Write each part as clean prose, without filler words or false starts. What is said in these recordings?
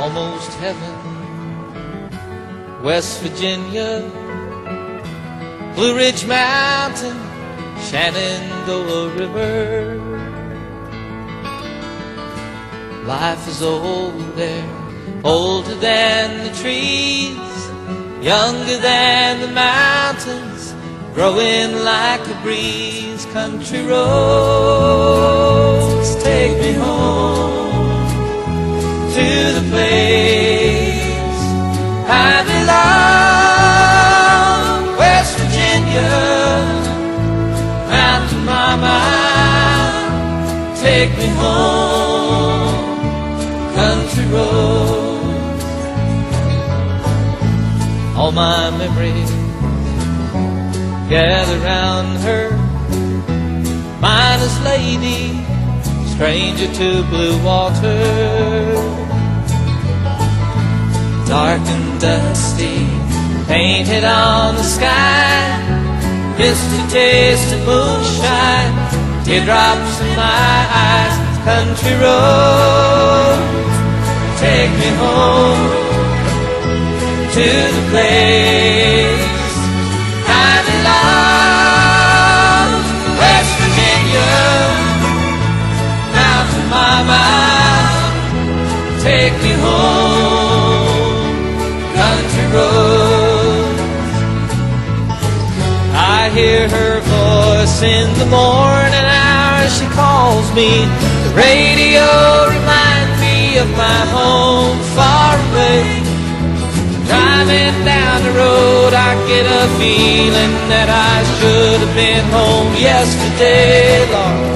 almost heaven. West Virginia, Blue Ridge Mountain, Shenandoah River. Life is old there, older than the trees, younger than the mountains, growing like a breeze. Country roads take me home to the place I belong. West Virginia, Mountain Mama, take me home. Country roads, all my memories gather round her. Miner's lady, stranger to blue water, dark and dusty, painted on the sky, misty taste of moonshine, teardrops in my eyes. Country roads, take me home to the place I belong. West Virginia, Mountain Mama, take me home. Country roads, I hear her voice in the morning hours. She calls me. The radio reminds me of my home far away. Driving down the road, I get a feeling that I should have been home yesterday, Lord,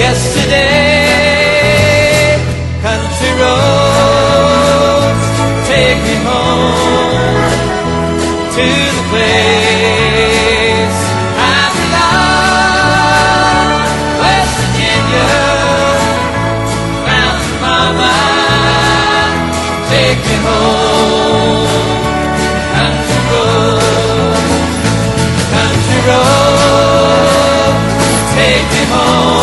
yesterday. Country roads, take me home to the place I belong. West Virginia, Mountain Mama, take me home. Country road, take me home.